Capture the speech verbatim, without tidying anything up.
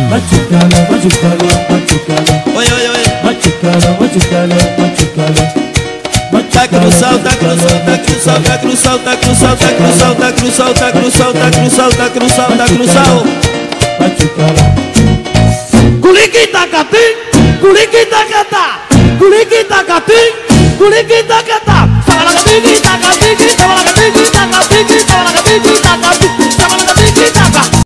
machucalo, machucalo, machucalo. Oye, oye, oye. Machucalo, machucalo, machucalo. Tá cruzado, tá cruzado, tá cruzado, tá cruzado, tá cruzado, tá cruzado, tá cruzado, tá cruzado, tá cruzado, tá cruzado, tá cruzado. Machucalo. Culiquita catim, culiquita catá, culiquita catim, culiquita catá. Tabalagatiki, tacatiqui, tabalagatiki, tacatiqui, tabalagatiki.